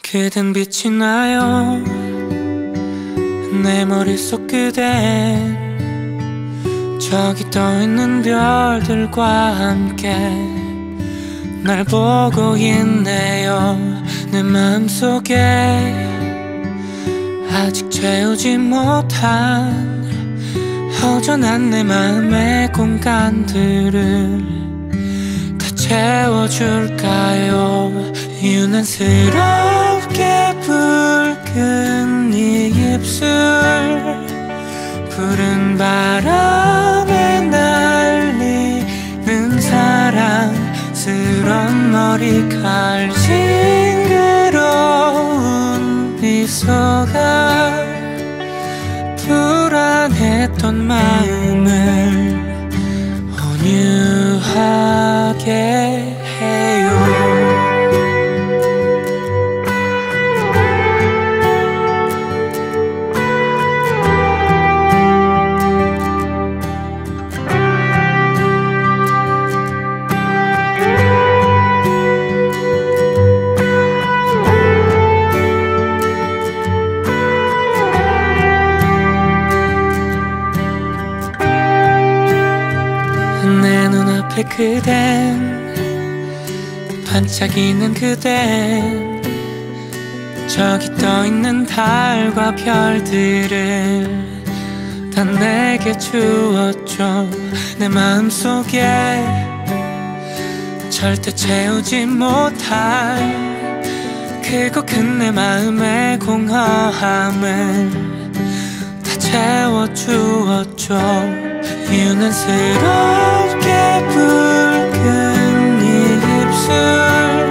그댄 빛이 나요. 내 머릿속 그댄 저기 떠있는 별들과 함께 날 보고 있네요. 내 마음속에 아직 채우지 못한 허전한 내 마음의 공간들을 다 채워줄까요? 유난스럽게 붉은 네 입술, 푸른 바람에 날리는 사랑스런 머리칼, 싱그러운 미소가 불안했던 마음을 온유하게 해요. 내 눈앞에 그댄, 반짝이는 그댄 저기 떠있는 달과 별들을 다 내게 주었죠. 내 마음속에 절대 채우지 못할 크고 큰 내 마음의 공허함을 다 채워주었죠. 유난스럽게 붉은 네 입술,